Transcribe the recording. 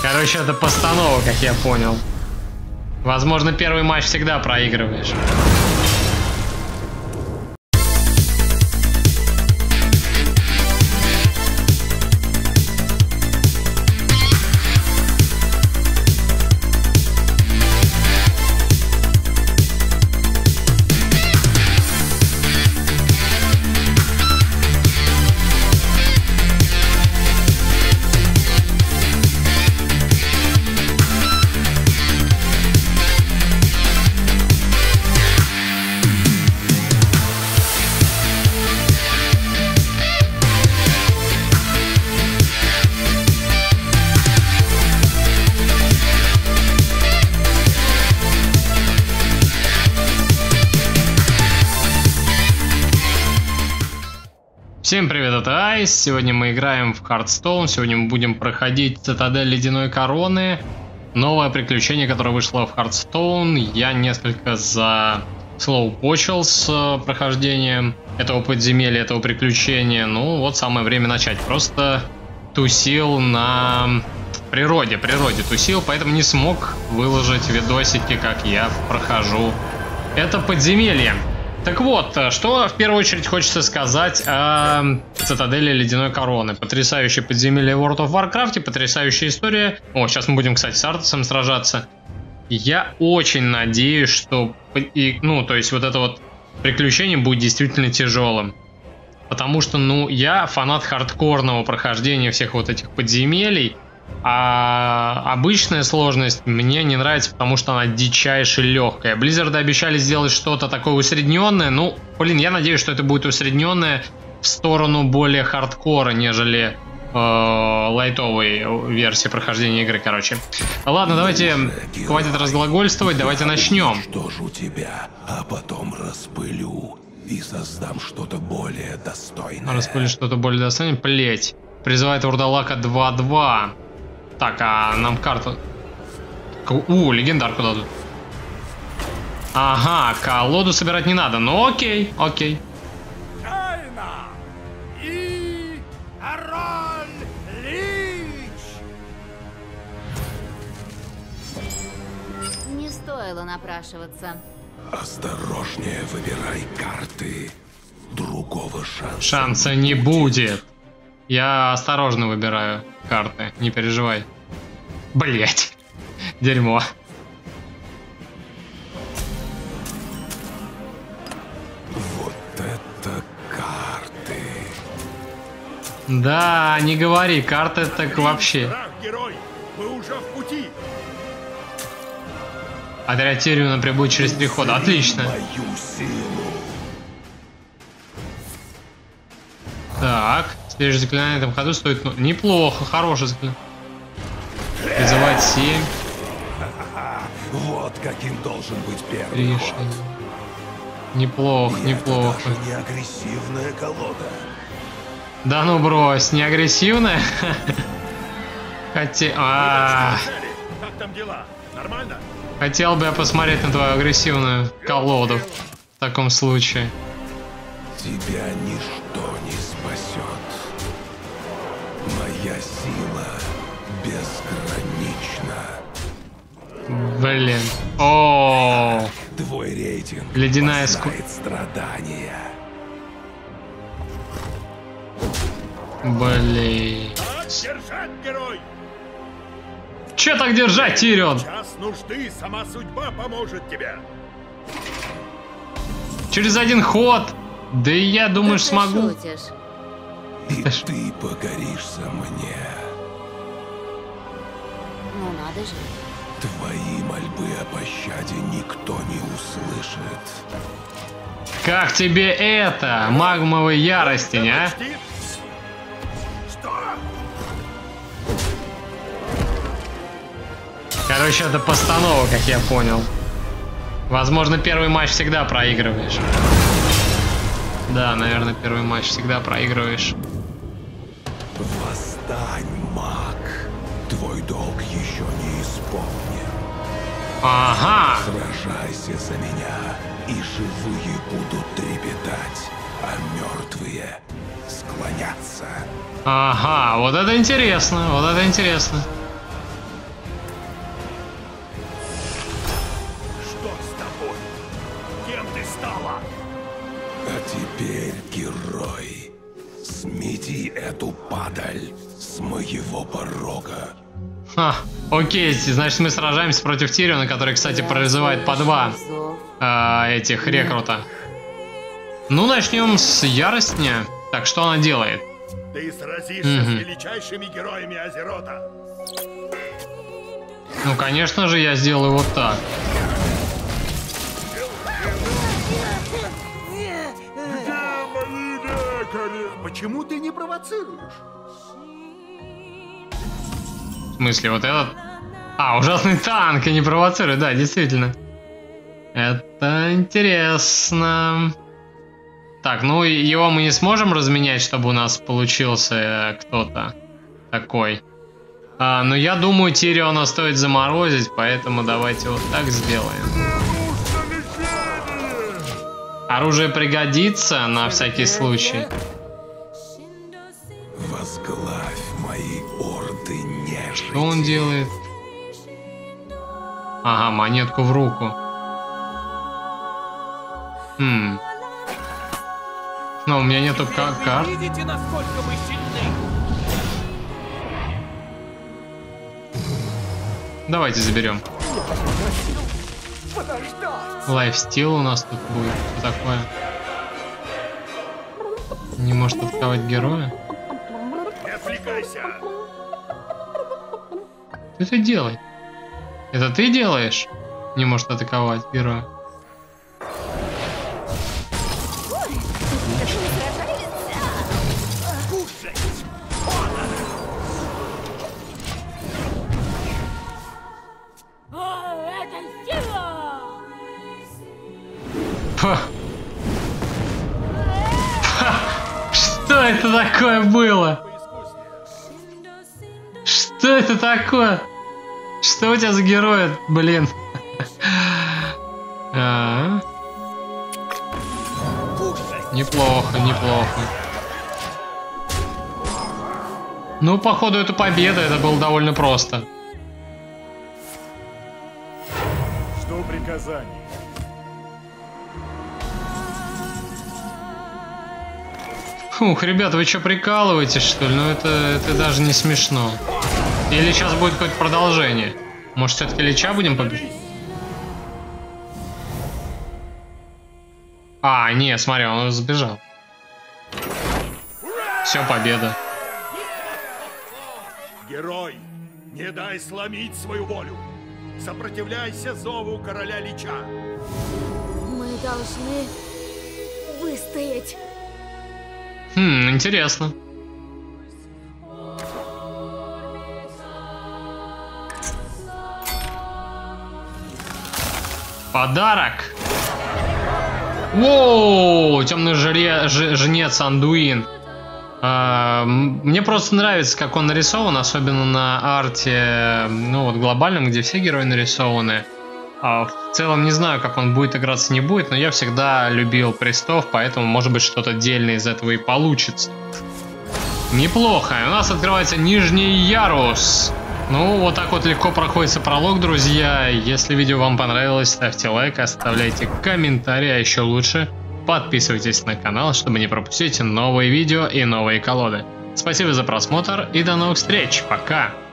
Короче, это постанова, как я понял. Возможно, первый матч всегда проигрываешь. Всем привет, это Айс. Сегодня мы играем в Hearthstone. Сегодня мы будем проходить Цитадель Ледяной Короны. Новое приключение, которое вышло в Hearthstone. Я несколько заслоупочил с прохождением этого подземелья, этого приключения. Ну вот самое время начать. Просто тусил на природе тусил, поэтому не смог выложить видосики, как я прохожу это подземелье. Так вот, что в первую очередь хочется сказать о Цитадели Ледяной Короны. Потрясающее подземелье в World of Warcraft, потрясающая история. О, сейчас мы будем, кстати, с Артасом сражаться. Я очень надеюсь, что то есть вот это вот приключение будет действительно тяжелым. Потому что, я фанат хардкорного прохождения всех вот этих подземелий. А обычная сложность мне не нравится, потому что она дичайше легкая. Blizzard обещали сделать что-то такое усредненное. Я надеюсь, что это будет усредненное в сторону более хардкора, нежели лайтовой версии прохождения игры, короче. Ладно, давайте, хватит разглагольствовать, давайте начнем. Что ж у тебя, а потом распылю и создам что-то более достойное. Распылю что-то более достойное, плеть. Призывает Вурдалака 2-2. Так, а нам карту... легендарку дадут. Ага, колоду собирать не надо. Ну окей. Тайна и Арон Лич. Не стоило напрашиваться. Осторожнее выбирай карты. Другого Шанса не будет. Я осторожно выбираю карты, не переживай. Блять, дерьмо. Вот это карты. Да, не говори, карты так вообще. Герой, мы уже в пути. Отряд Тириона прибудет через 3 хода. Отлично. Мою силу. Так, следующее заклинание на этом ходу стоит... неплохо, хорошее заклинание. Призывать 7. Вот каким должен быть первый ход. Неплохо. Это даже не агрессивная колода. Да ну брось, не агрессивная? Как там дела? Нормально? Хотел бы я посмотреть на твою агрессивную колоду в таком случае. Тебя ничто не спасет. Моя сила безгранична. Блин. О, Твой рейтинг ледяная познает страдания. Блин. Держать, герой! Че так держать, Тирион? Час нужды, сама судьба поможет тебе. Через 1 ход. Да и я, думаешь, Ты смогу? шутишь. И ты покоришься мне. Ну надо же. Твои мольбы о пощаде никто не услышит. Как тебе это? Магмовой ярости, а? Почти? Что? Короче, это постанова, как я понял. Возможно, первый матч всегда проигрываешь. Да, наверное, первый матч всегда проигрываешь. Восстань, маг. Твой долг еще не исполнен. Ага. Сражайся за меня, и живые будут трепетать, а мертвые склонятся. Ага, вот это интересно, вот это интересно. падаль с моего порога. Ха, окей, значит мы сражаемся против Тириона, который, кстати, призывает по 2 этих рекрута. Ну, начнем с яростня. Так, что она делает? Ты сразишься с величайшими героями Азерота. Ну, конечно же, я сделаю вот так. Почему ты не провоцируешь? В смысле, вот этот? А, ужасный танк и не провоцирует, да, действительно. Это интересно. Так, ну его мы не сможем разменять, чтобы у нас получился кто-то такой. Но я думаю, Тириона стоит заморозить, поэтому давайте вот так сделаем. Оружие пригодится на всякий случай. Возглавь мои орды нежити. Что он делает? Ага, монетку в руку. Но у меня нету карт. Видите, насколько мы сильны? Давайте заберем. Лайфстил у нас тут будет. Что такое? Не может атаковать героя? Не отвлекайся. Что это делает? Это ты делаешь? Не может атаковать героя. Что это такое было? Что это такое? Что у тебя за герой, блин? Неплохо, неплохо. Ну, походу, это победа, это было довольно просто. Что приказание? Фух, ребята, вы что, прикалываетесь, что ли? Ну, это даже не смешно. Или сейчас будет какое-то продолжение? Может, все-таки Лича будем победить? А, не, смотри, он сбежал. Все, победа. Герой, не дай сломить свою волю. Сопротивляйся зову короля Лича. Мы должны выстоять. Интересно. Подарок. Воу, темный жнец Андуин. Мне просто нравится, как он нарисован, особенно на арте, ну вот глобальном, где все герои нарисованы. В целом не знаю, как он будет играться, не будет, но я всегда любил престов, поэтому может быть что-то отдельное из этого и получится. Неплохо. У нас открывается нижний ярус. Ну, вот так вот легко проходится пролог, друзья. Если видео вам понравилось, ставьте лайк, оставляйте комментарии, а еще лучше подписывайтесь на канал, чтобы не пропустить новые видео и новые колоды. Спасибо за просмотр и до новых встреч. Пока!